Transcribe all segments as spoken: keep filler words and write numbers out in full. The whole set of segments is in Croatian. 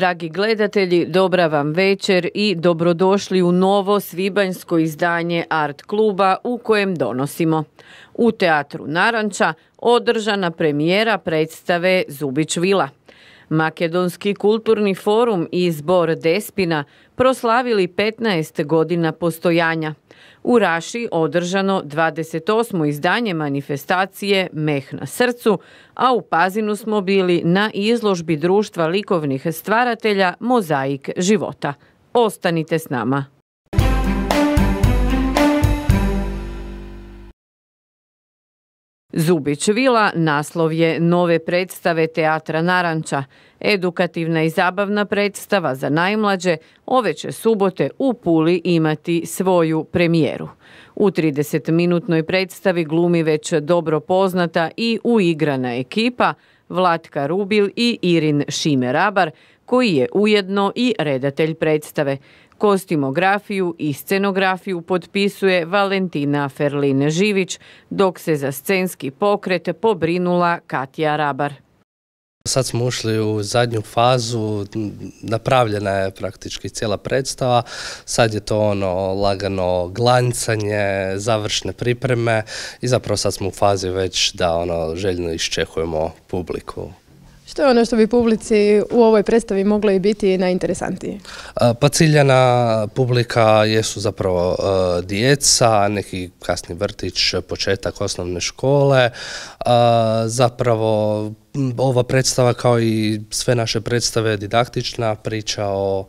Dragi gledatelji, dobra vam večer i dobrodošli u novo svibanjsko izdanje Art kluba u kojem donosimo. U Teatru Naranča održana premijera predstave Zubić vila. Makedonski kulturni forum i zbor Despina proslavili petnaest godina postojanja. U Raši održano dvadeset osmo izdanje manifestacije Meh na srcu, a u Pazinu smo bili na izložbi Društva likovnih stvaratelja Mozaik života. Ostanite s nama. Zubić vila naslov je nove predstave Teatra Naranča. Edukativna i zabavna predstava za najmlađe ove će subote u Puli imati svoju premijeru. U tridesetminutnoj predstavi glumi već dobro poznata i uigrana ekipa Vlatka Rubil i Irin Šime-Rabar, koji je ujedno i redatelj predstave. Kostimografiju i scenografiju potpisuje Valentina Ferlin-Živić, dok se za scenski pokret pobrinula Katja Rabar. Sad smo ušli u zadnju fazu, napravljena je praktički cijela predstava, sad je to ono lagano glancanje, završne pripreme i zapravo sad smo u fazi već da ono željno iščekujemo publiku. Što je ono što bi publici u ovoj predstavi moglo i biti najinteresantije? Pa ciljana publika jesu zapravo uh, djeca, neki kasni vrtić, početak osnovne škole. Uh, zapravo ova predstava kao i sve naše predstave didaktična, priča o,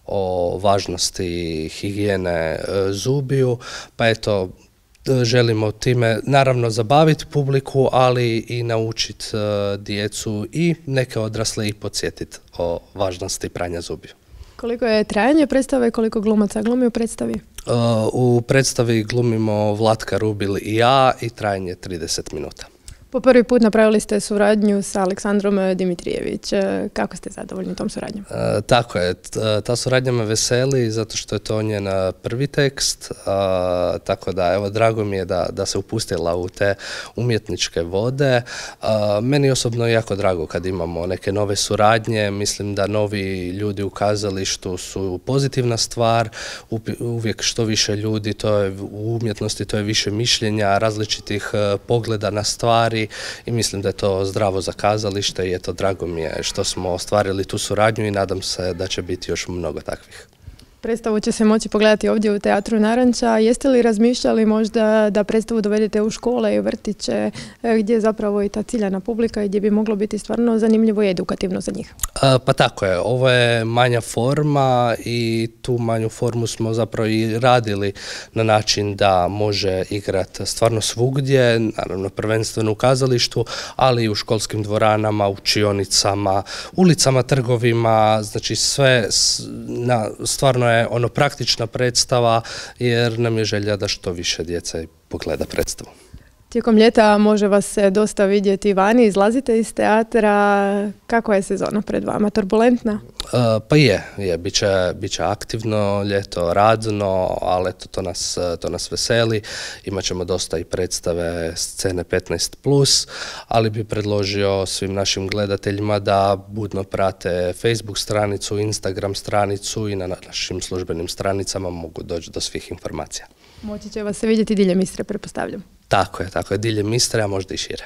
o važnosti higijene uh, zubiju, pa eto, želimo time naravno zabaviti publiku, ali i naučiti uh, djecu i neke odrasle i podsjetiti o važnosti pranja zubiju. Koliko je trajanje predstave i koliko glumaca glumi u predstavi? Uh, u predstavi glumimo Vlatka Rubil i ja i trajanje trideset minuta. Po prvi put napravili ste suradnju sa Aleksandrom Dimitrijević. Kako ste zadovoljni tom suradnjom? E, tako je. Ta suradnja me veseli zato što je to njen prvi tekst. E, tako da, evo, drago mi je da, da se upustila u te umjetničke vode. E, meni osobno je jako drago kad imamo neke nove suradnje. Mislim da novi ljudi u kazalištu su pozitivna stvar. Uvijek što više ljudi, to je u umjetnosti, to je više mišljenja, različitih pogleda na stvari. I mislim da je to zdravo za kazalište i eto, drago mi je što smo ostvarili tu suradnju i nadam se da će biti još mnogo takvih. Predstavu će se moći pogledati ovdje u Teatru Naranča. Jeste li razmišljali možda da predstavu dovedete u škole i vrtiće gdje je zapravo i ta ciljana publika i gdje bi moglo biti stvarno zanimljivo i edukativno za njih? A, pa tako je. Ovo je manja forma i tu manju formu smo zapravo i radili na način da može igrati stvarno svugdje, naravno prvenstveno u kazalištu, ali i u školskim dvoranama, učionicama, ulicama, trgovima, znači sve na, stvarno je ono praktična predstava jer nam je želja da što više djece pogleda predstavu. Tijekom ljeta može vas se dosta vidjeti vani, izlazite iz teatra. Kako je sezona pred vama? Turbulentna? Uh, pa je, je. Biće, biće aktivno, ljeto radno, ali eto, to nas, to nas veseli. Imaćemo dosta i predstave Scene petnaest plus, ali bi predložio svim našim gledateljima da budno prate Facebook stranicu, Instagram stranicu i na našim službenim stranicama mogu doći do svih informacija. Moći će vas se vidjeti diljem Istre, pretpostavljam. Tako je, tako je, diljem Istre, a možda i šire.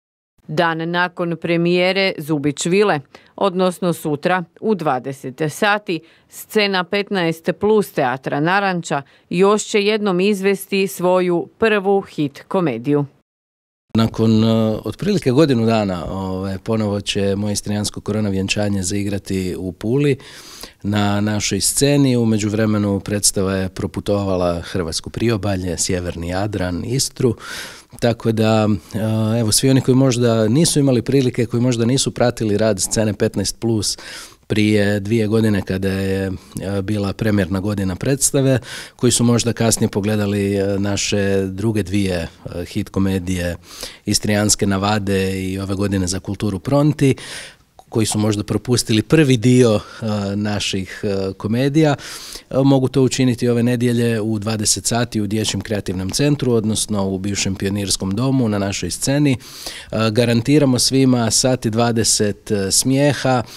Dan nakon premijere Zubić vile, odnosno sutra u dvadeset sati, Scena petnaest plus Teatra Naranča još će jednom izvesti svoju prvu hit komediju. Nakon uh, otprilike godinu dana ove, ponovo će moje istrijansko korona vjenčanje zaigrati u Puli na našoj sceni. U međuvremenu predstava je proputovala Hrvatsko priobalje, Sjeverni Jadran, Istru. Tako da, uh, evo, svi oni koji možda nisu imali prilike, koji možda nisu pratili rad Scene petnaest plus prije dvije godine kada je bila premijerna godina predstave, koji su možda kasnije pogledali naše druge dvije hit komedije Istrijanske navade i ove godine Za kulturu pronti, koji su možda propustili prvi dio uh, naših uh, komedija, uh, mogu to učiniti ove nedjelje u dvadeset sati u Dječjem kreativnom centru, odnosno u bivšem Pionirskom domu na našoj sceni. Uh, garantiramo svima sati dvadeset uh, smijeha,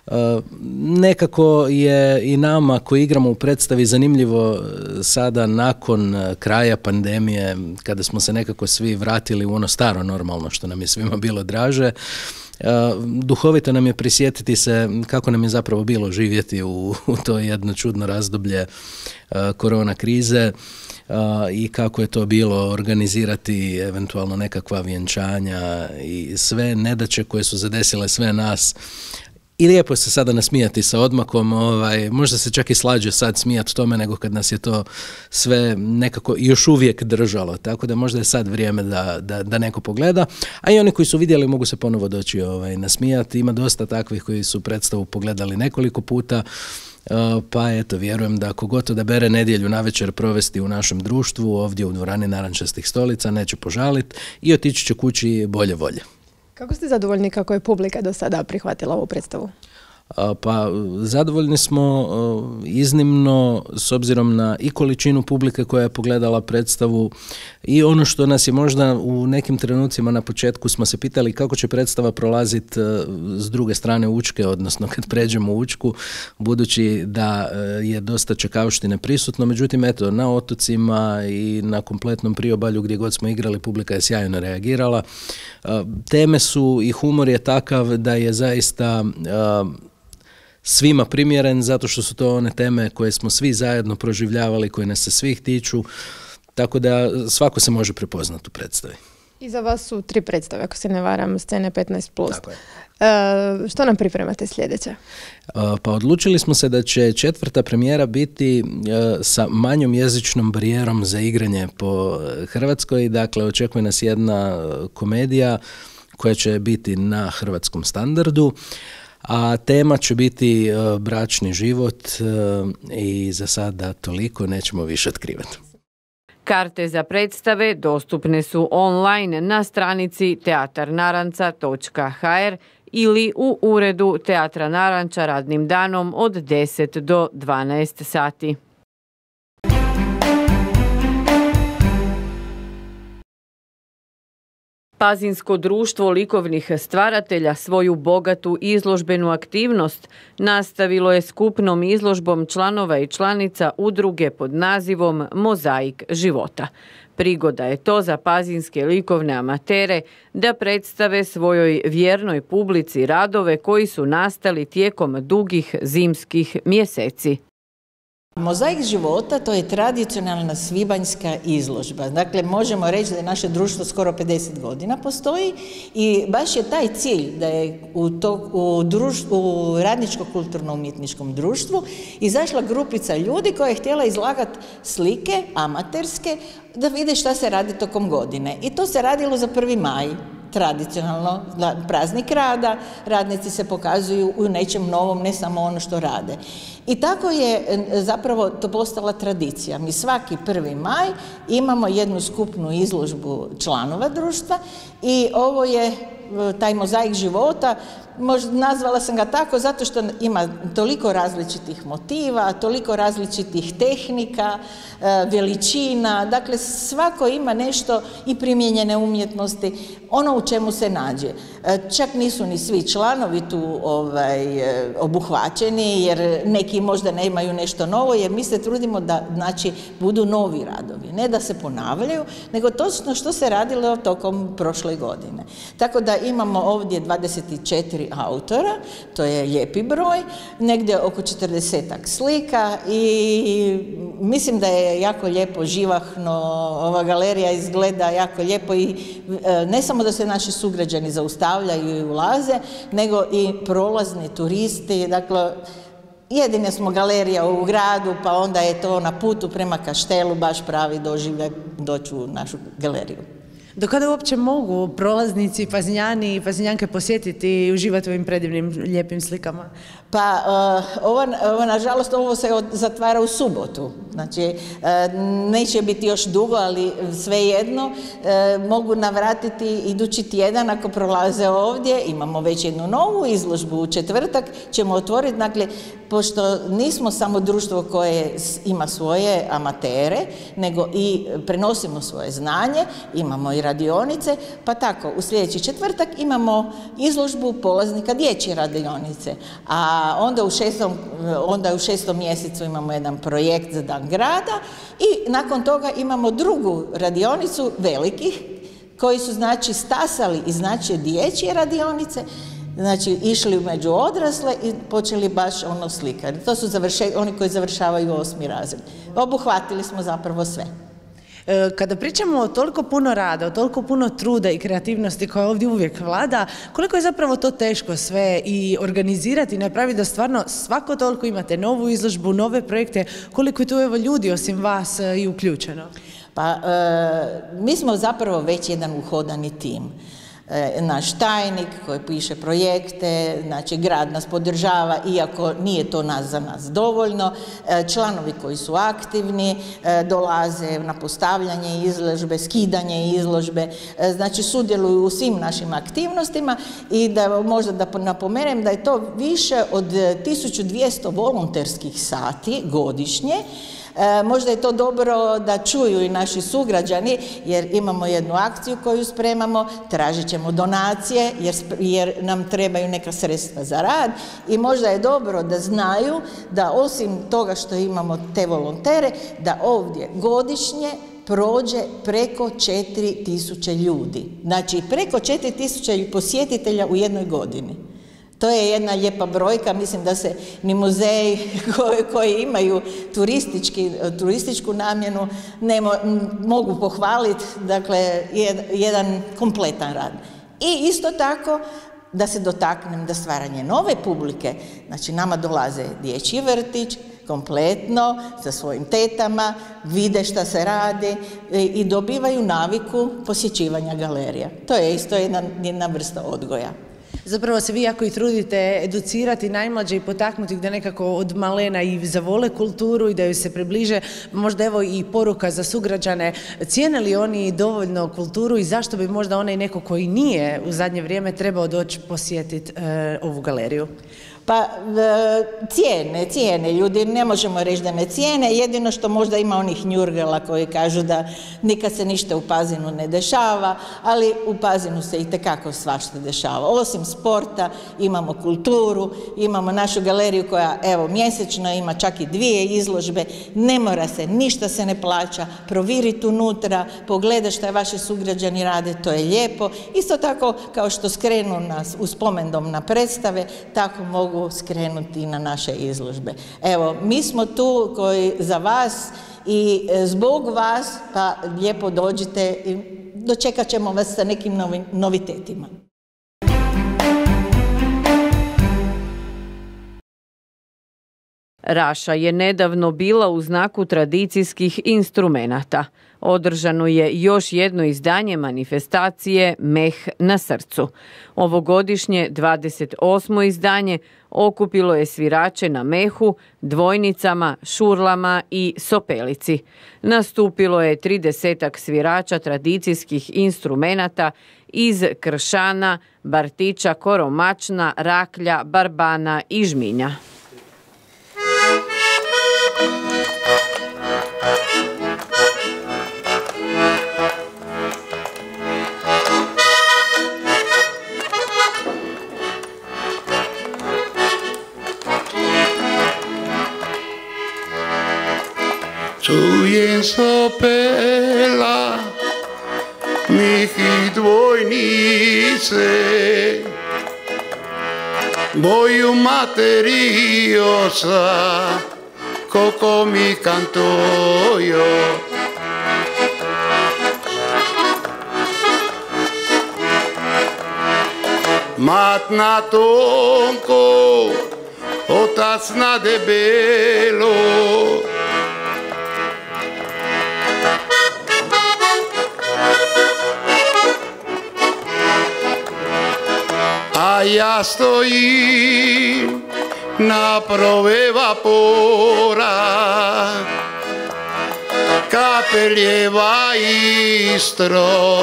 Nekako je i nama koji igramo u predstavi zanimljivo sada nakon kraja pandemije, kada smo se nekako svi vratili u ono staro normalno što nam je svima bilo draže, duhovito nam je prisjetiti se kako nam je zapravo bilo živjeti u, u to jedno čudno razdoblje korona krize i kako je to bilo organizirati eventualno nekakva vjenčanja i sve nedaće koje su zadesile sve nas. I lijepo se sada nasmijati sa odmakom, ovaj, možda se čak i slađe sad smijati tome nego kad nas je to sve nekako još uvijek držalo, tako da možda je sad vrijeme da, da, da neko pogleda, a i oni koji su vidjeli mogu se ponovo doći ovaj, nasmijati, ima dosta takvih koji su predstavu pogledali nekoliko puta, pa eto, vjerujem da kogod odabere nedjelju navečer provesti u našem društvu, ovdje u dvorani Narančastih stolica, neće požaliti i otići će kući bolje volje. Kako ste zadovoljni kako je publika do sada prihvatila ovu predstavu? Pa zadovoljni smo iznimno s obzirom na i količinu publike koja je pogledala predstavu i ono što nas je možda u nekim trenucima na početku smo se pitali kako će predstava prolaziti s druge strane Učke, odnosno kad pređemo u Učku, budući da je dosta čekavštine prisutno, međutim eto, na otocima i na kompletnom priobalju gdje god smo igrali publika je sjajno reagirala. Teme su i humor je takav da je zaista svima primjeren, zato što su to one teme koje smo svi zajedno proživljavali, koje nas se svih tiču, tako da svako se može prepoznati u predstavi. I za vas su tri predstave, ako se ne varam, scene petnaest plus. Tako je. E, što nam pripremate sljedeće? Pa odlučili smo se da će četvrta premijera biti sa manjom jezičnom barijerom za igranje po Hrvatskoj. Dakle, očekuje nas jedna komedija koja će biti na hrvatskom standardu, a tema će biti uh, bračni život uh, i za sada toliko, nećemo više otkrivati. Karte za predstave dostupne su online na stranici teatar naranca točka ha er ili u uredu Teatra Naranča radnim danom od deset do dvanaest sati. Pazinsko društvo likovnih stvaratelja svoju bogatu izložbenu aktivnost nastavilo je skupnom izložbom članova i članica udruge pod nazivom Mozaik života. Prigoda je to za pazinske likovne amatere da predstave svojoj vjernoj publici radove koji su nastali tijekom dugih zimskih mjeseci. Mozaik života to je tradicionalna svibanjska izložba. Dakle, možemo reći da je naše društvo skoro pedeset godina postoji i baš je taj cilj da je u, to, u, društvu, u radničko-kulturno-umjetničkom društvu izašla grupica ljudi koja je htjela izlagati slike amaterske da vide šta se radi tokom godine. I to se radilo za prvi maj. Tradicionalno, praznik rada, radnici se pokazuju u nečem novom, ne samo ono što rade. I tako je zapravo to postala tradicija. Mi svaki prvi maj imamo jednu skupnu izložbu članova društva i ovo je taj mozaik života, možda nazvala sam ga tako zato što ima toliko različitih motiva, toliko različitih tehnika, veličina, dakle svako ima nešto i primijenjene umjetnosti, ono u čemu se nađe. Čak nisu ni svi članovi tu ovaj, obuhvaćeni, jer neki možda nemaju nešto novo, jer mi se trudimo da znači, budu novi radovi, ne da se ponavljaju, nego točno što se radilo tokom prošle godine. Tako da imamo ovdje dvadeset četiri autora, to je lijepi broj, negdje oko četrdesetak slika i mislim da je jako lijepo, živahno, ova galerija izgleda jako lijepo i ne samo da se naši sugrađani zaustavljaju i ulaze, nego i prolazni turisti, dakle, jedine smo galerija u gradu, pa onda je to na putu prema Kaštelu baš pravi doživljaj doći u našu galeriju. Do kada uopće mogu prolaznici, pazinjani i pazinjanke posjetiti i uživati ovim predivnim, lijepim slikama? Pa, uh, ovo, ovo, nažalost, ovo se od, zatvara u subotu. Znači, neće biti još dugo, ali svejedno mogu navratiti idući tjedan ako prolaze ovdje. Imamo već jednu novu izložbu u četvrtak, ćemo otvoriti, dakle, pošto nismo samo društvo koje ima svoje amatere, nego i prenosimo svoje znanje, imamo i radionice, pa tako, u sljedeći četvrtak imamo izložbu polaznika dječje radionice, a onda u šestom, onda u šestom mjesecu imamo jedan projekt za Dan grada i nakon toga imamo drugu radionicu velikih, koji su, znači, stasali iz, znači, dječje radionice, znači, išli među odrasle i počeli baš ono slikati. To su završe, oni koji završavaju osmi razred. Obuhvatili smo zapravo sve. Kada pričamo o toliko puno rada, o toliko puno truda i kreativnosti koja ovdje uvijek vlada, koliko je zapravo to teško sve i organizirati i napraviti da stvarno svako toliko imate novu izložbu, nove projekte, koliko je tu evo ljudi osim vas i uključeno? Pa, e, mi smo zapravo već jedan uhodani tim. E, naš tajnik koji piše projekte, znači grad nas podržava, iako nije to nas za nas dovoljno, e, članovi koji su aktivni, e, dolaze na postavljanje izložbe, skidanje izložbe, e, znači sudjeluju u svim našim aktivnostima i da možda da napomenem da je to više od tisuću dvjesto volonterskih sati godišnje. E, možda je to dobro da čuju i naši sugrađani, jer imamo jednu akciju koju spremamo, tražit ćemo donacije jer, jer nam trebaju neka sredstva za rad i možda je dobro da znaju da osim toga što imamo te volontere, da ovdje godišnje prođe preko četiri tisuće ljudi. Znači preko četiri tisuće posjetitelja u jednoj godini. To je jedna lijepa brojka, mislim da se ni muzeji koji, koji imaju turistički, turističku namjenu ne mo, mogu pohvaliti, dakle, jed, jedan kompletan rad. I isto tako, da se dotaknem da stvaranje nove publike, znači nama dolaze dječji vrtić, kompletno, sa svojim tetama, vide šta se radi i dobivaju naviku posjećivanja galerija. To je isto jedna, jedna vrsta odgoja. Zapravo se vi jako i trudite educirati najmlađe i potaknuti ih da nekako od malena i zavole kulturu i da ju se približe. Možda evo i poruka za sugrađane, cijene li oni dovoljno kulturu i zašto bi možda onaj neko koji nije u zadnje vrijeme trebao doći posjetiti e, ovu galeriju? Pa cijene, cijene, ljudi ne možemo reći da ne cijene, jedino što možda ima onih njurgela koji kažu da nikad se ništa u Pazinu ne dešava, ali u Pazinu se itekako svašta dešava. Osim sporta imamo kulturu, imamo našu galeriju koja evo mjesečno ima čak i dvije izložbe, ne mora se, ništa se ne plaća, proviriti unutra, pogledaj šta vaši sugrađani rade, to je lijepo. Isto tako kao što skrenu nas u spomendom na predstave, tako mogu skrenuti na naše izložbe. Evo, mi smo tu koji za vas i zbog vas, pa lijepo dođite i dočekat ćemo vas sa nekim novi, novitetima. Raša je nedavno bila u znaku tradicijskih instrumenata. Održano je još jedno izdanje manifestacije Meh na srcu. Ovogodišnje dvadeset osmo izdanje okupilo je svirače na mehu, dvojnicama, šurlama i sopelici. Nastupilo je tridesetak svirača tradicijskih instrumenata iz kršana, bartića, koromačna, raklja, barbana i žminja. Čujem sopela, mih i dvojnice, moju materi oca, kako mi cantojo. Mat na tonko, otac na debelo, a ja stojim na prove vapora, Kapeljeva Istro.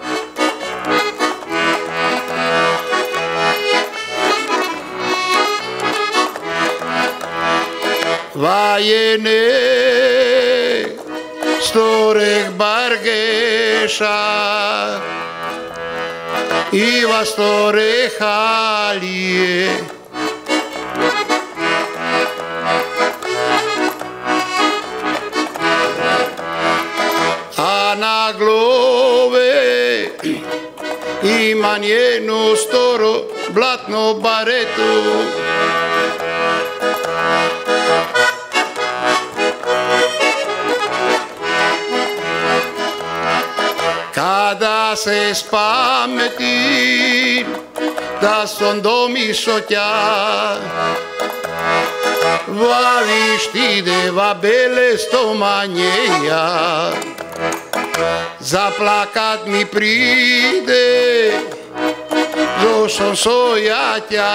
Vajene storeh Bargeša Iva storeh Alije. A na glove ima njenu storo blatno baretu. Kada se spameti da son domišo tja, va vištide, va bele stomanjeja, zaplakat mi pride, zošom soja tja,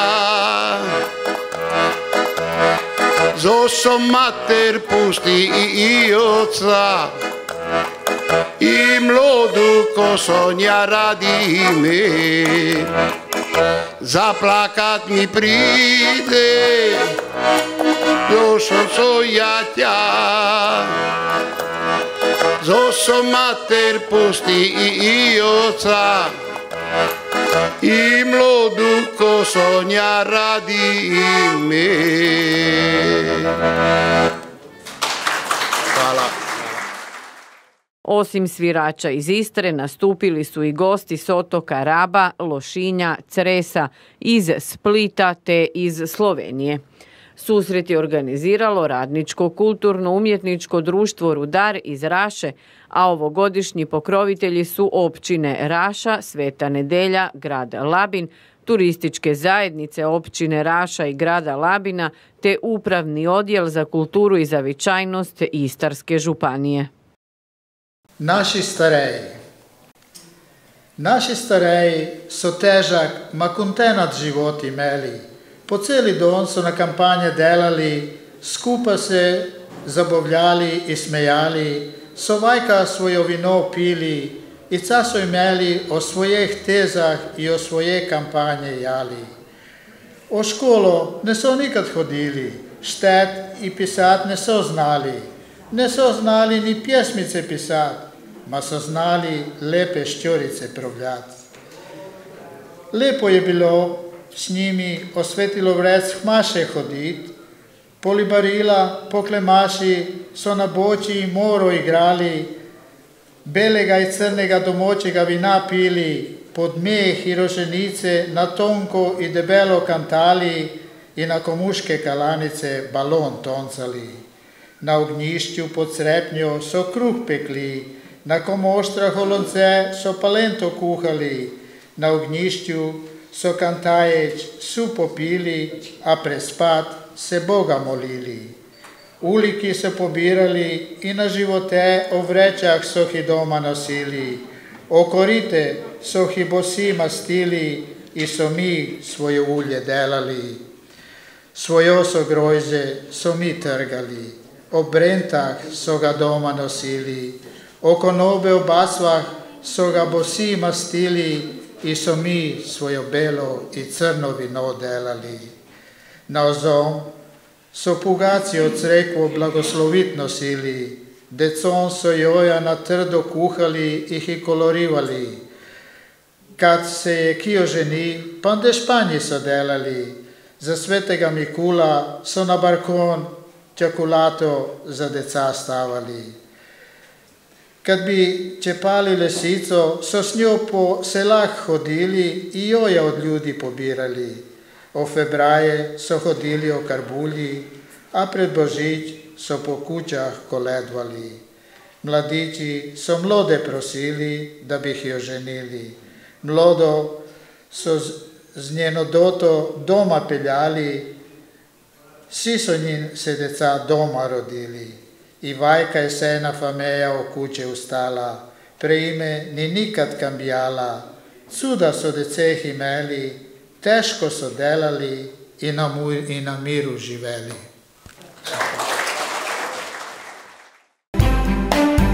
zošom mater pusti i oca, i mlodu ko sonja radi me, zaplakat mi pride, zošom soja tja, zošom mater pusti i oca, i mlodu ko sonja radi me. Hvala. Osim svirača iz Istre, nastupili su i gosti s otoka Raba, Lošinja, Cresa, iz Splita te iz Slovenije. Susret je organiziralo Radničko kulturno-umjetničko društvo Rudar iz Raše, a ovogodišnji pokrovitelji su općine Raša, Sveta Nedelja, grad Labin, turističke zajednice općine Raša i grada Labina te Upravni odjel za kulturu i zavičajnost Istarske županije. Naši stareji. Naši stareji so težak, makuntenat život imeli. Po celi dan so na kampanje delali, skupaj se zabavljali in smejali, so vajka svojo vino pili in ca so imeli o svojih tezah in o svoje kampanje jali. O školo ne so nikad hodili, štet in pisat ne so znali, ne so znali ni pjesmice pisat, ma so znali lepe ščorice pravljati. Lepo je bilo s njimi osvetilo vrec hmaše hodit, polibarila, poklemaši so na boči in moro igrali, belega in crnega domočega vina pili, pod meh in roženice na tonko in debelo kantali in na komuške kalanice balon toncali. Na ognjišču pod Srepnjo so kruh pekli, na komoštrah olonce so palento kuhali, na ognjišču so kantaječ supo pili, a prespat se Boga molili. Uliki so pobirali in na živote o vrečah so hi doma nosili, o korite so hi bosi mastili in so mi svoje ulje delali. Svojo so grojze so mi trgali, o brentah so ga doma nosili, o konobe v basvah so ga bosi mastili in so mi svojo belo in crno vino delali. Na ozom so pugaci od crekvo blagoslovit nosili, decon so joja na trdo kuhali in jih kolorivali. Kad se je kijo ženi, pande španji so delali, za svetega Mikula so na balkon čokolato za deca stavali. Kad bi čepali lesico, so s njo po selah hodili in joja od ljudi pobirali. O febраje so hodili o karbulji, a pred Božič so po kućah koledvali. Mladiči so mlode prosili, da bi jih jo ženili. Mlodo so z njeno doto doma peljali, vsi so njim se deca doma rodili. I vajka je se ena fameja o kuće ustala, preime ni nikad kambijala, cuda so deceh imeli, težko so delali in na, in na miru živeli.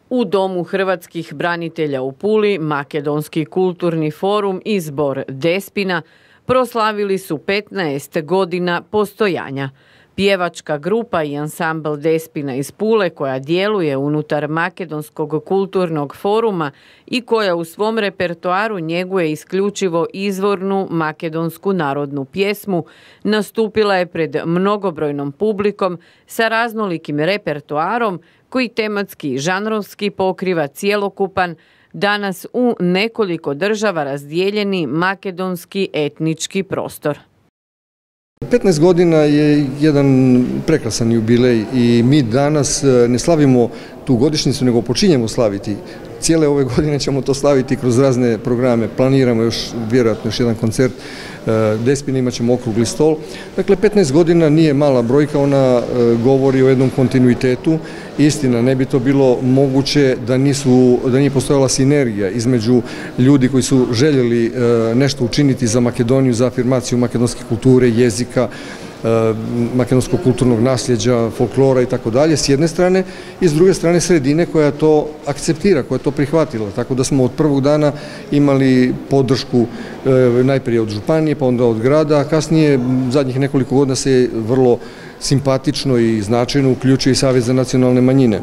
U Domu hrvatskih branitelja u Puli Makedonski kulturni forum i zbor Despina proslavili su petnaest godina postojanja. Pjevačka grupa i ansambl Despina iz Pule koja djeluje unutar Makedonskog kulturnog foruma i koja u svom repertoaru njeguje isključivo izvornu makedonsku narodnu pjesmu, nastupila je pred mnogobrojnom publikom sa raznolikim repertoarom koji tematski i žanrovski pokriva cjelokupan, danas u nekoliko država razdijeljeni makedonski etnički prostor. petnaest godina je jedan prekrasan jubilej i mi danas ne slavimo tu godišnjicu, nego počinjemo slaviti. Cijele ove godine ćemo to slaviti kroz razne programe. Planiramo još vjerojatno još jedan koncert Despina, imat ćemo okrugli stol. Dakle, petnaest godina nije mala brojka, ona govori o jednom kontinuitetu. Istina, ne bi to bilo moguće da, nisu, da nije postojala sinergija između ljudi koji su željeli nešto učiniti za Makedoniju, za afirmaciju makedonske kulture, jezika, makedonskog kulturnog nasljeđa, folklora i tako dalje s jedne strane, i s druge strane sredine koja to akceptira, koja je to prihvatila. Tako da smo od prvog dana imali podršku najprije od županije, pa onda od grada, a kasnije zadnjih nekoliko godina se vrlo simpatično i značajno uključuje i Savez za nacionalne manjine.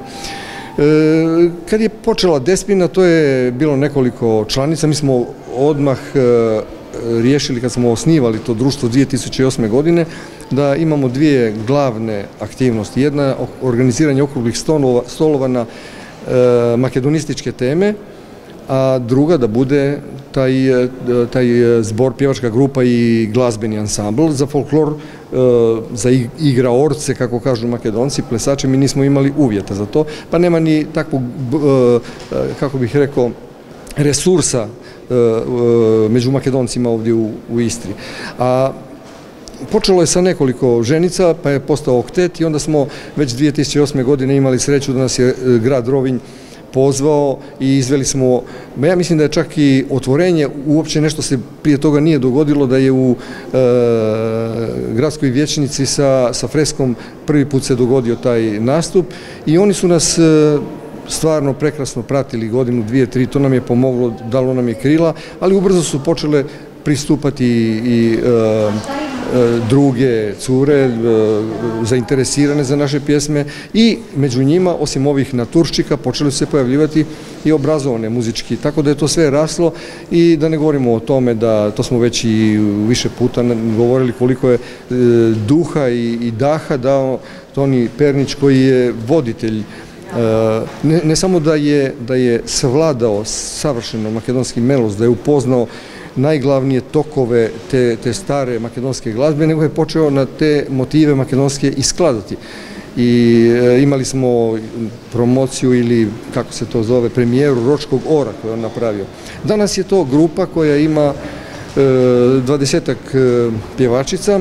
Kad je počela Despina, to je bilo nekoliko članica, mi smo odmah riješili kad smo osnivali to društvo dvije tisuće osme. godine da imamo dvije glavne aktivnosti. Jedna organiziranje okruglih stolova, stolova na e, makedonističke teme, a druga da bude taj, taj zbor, pjevačka grupa i glazbeni ansambl za folklor, e, za igraorce, kako kažu Makedonci, plesače. Mi nismo imali uvjeta za to, pa nema ni takvog, e, kako bih rekao, resursa među Makedoncima ovdje u, u Istri. A počelo je sa nekoliko ženica, pa je postao oktet i onda smo već dvije tisuće osme. godine imali sreću da nas je grad Rovinj pozvao i izveli smo, ja mislim da je čak i otvorenje, uopće nešto se prije toga nije dogodilo, da je u e, gradskoj vijećnici sa, sa freskom prvi put se dogodio taj nastup i oni su nas e, stvarno prekrasno pratili godinu, dvije, tri, to nam je pomoglo, dalo nam je krila, ali ubrzo su počele pristupati i e, e, druge cure e, zainteresirane za naše pjesme i među njima, osim ovih naturščika, počeli su se pojavljivati i obrazovane muzički, tako da je to sve raslo i da ne govorimo o tome da, to smo već i više puta govorili koliko je e, duha i, i daha dao Toni Pernić koji je voditelj. Ne, ne samo da je, da je savladao savršeno makedonski melos, da je upoznao najglavnije tokove te, te stare makedonske glazbe, nego je počeo na te motive makedonske i skladati. I e, imali smo promociju ili, kako se to zove, premijeru Ročkog ora koju je on napravio. Danas je to grupa koja ima dvadesetak e, pjevačica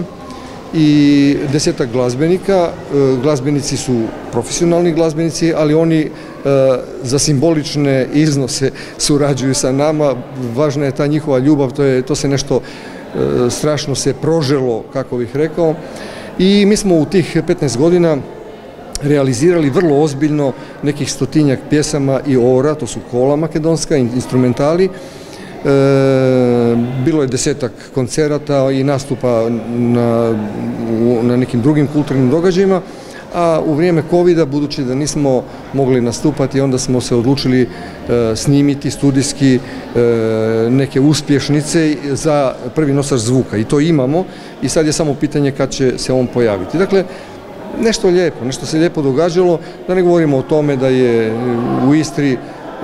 i desetak glazbenika. Glazbenici su profesionalni glazbenici, ali oni e, za simbolične iznose surađuju sa nama. Važna je ta njihova ljubav, to, je, to se nešto e, strašno se proželo, kako bih rekao. I mi smo u tih petnaest godina realizirali vrlo ozbiljno nekih stotinjak pjesama i ora, to su kola makedonska, instrumentali. E, bilo je desetak koncerata i nastupa na, na nekim drugim kulturnim događajima, a u vrijeme covida, budući da nismo mogli nastupati, onda smo se odlučili e, snimiti studijski e, neke uspješnice za prvi nosač zvuka i to imamo i sad je samo pitanje kad će se on pojaviti. Dakle, nešto lijepo, nešto se lijepo događalo, da ne govorimo o tome da je u Istri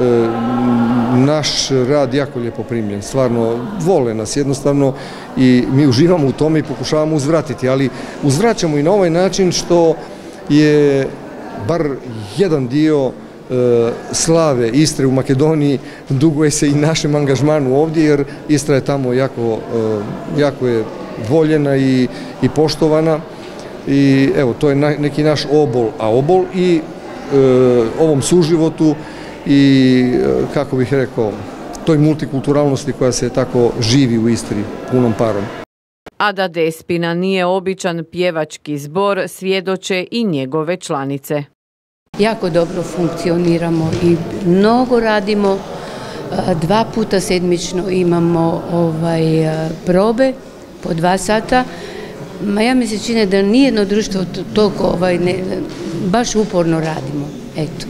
naš rad jako lijepo primljen, stvarno vole nas jednostavno i mi uživamo u tome i pokušavamo uzvratiti, ali uzvraćamo i na ovaj način što je bar jedan dio e, slave Istre u Makedoniji duguje se i našem angažmanu ovdje, jer Istra je tamo jako, e, jako je voljena i, i poštovana i evo, to je na, neki naš obol, a obol i e, ovom suživotu i, kako bih rekao, toj multikulturalnosti koja se tako živi u Istri punom parom. A da Despina nije običan pjevački zbor svjedoče i njegove članice. jako dobro funkcioniramo i mnogo radimo. Dva puta sedmično imamo ovaj, probe po dva sata. Ma ja mi se čini da nijedno društvo toliko ovaj, ne, baš uporno radimo. Eto.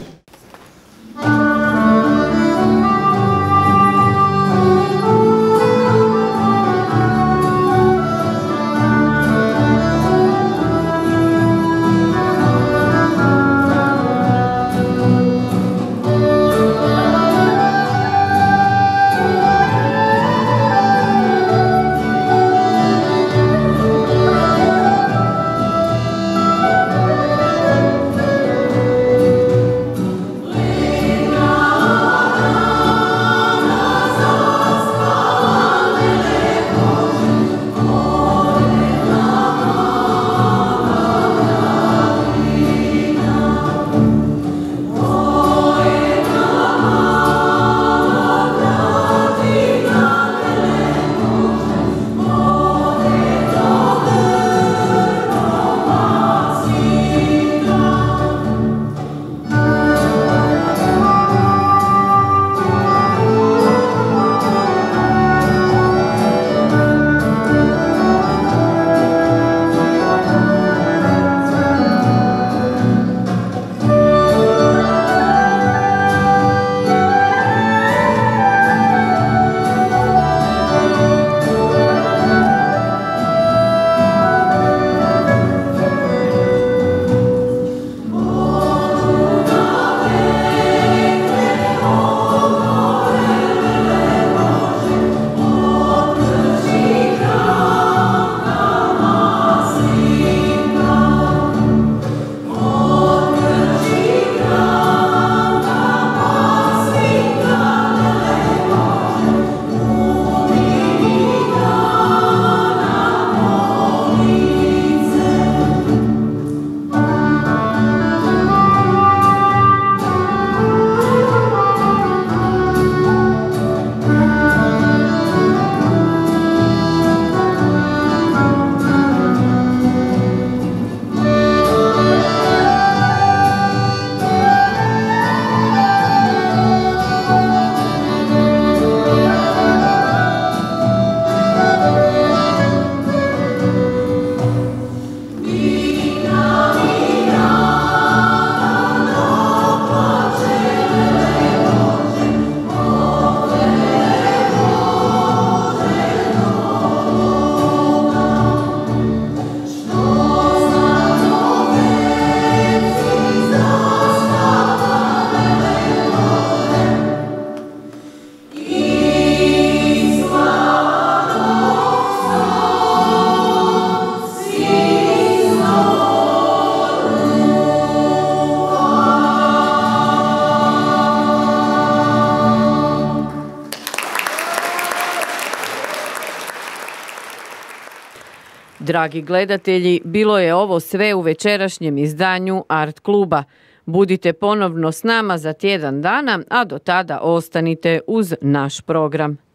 Dragi gledatelji, bilo je ovo sve u večerašnjem izdanju Art kluba. Budite ponovno s nama za tjedan dana, a do tada ostanite uz naš program.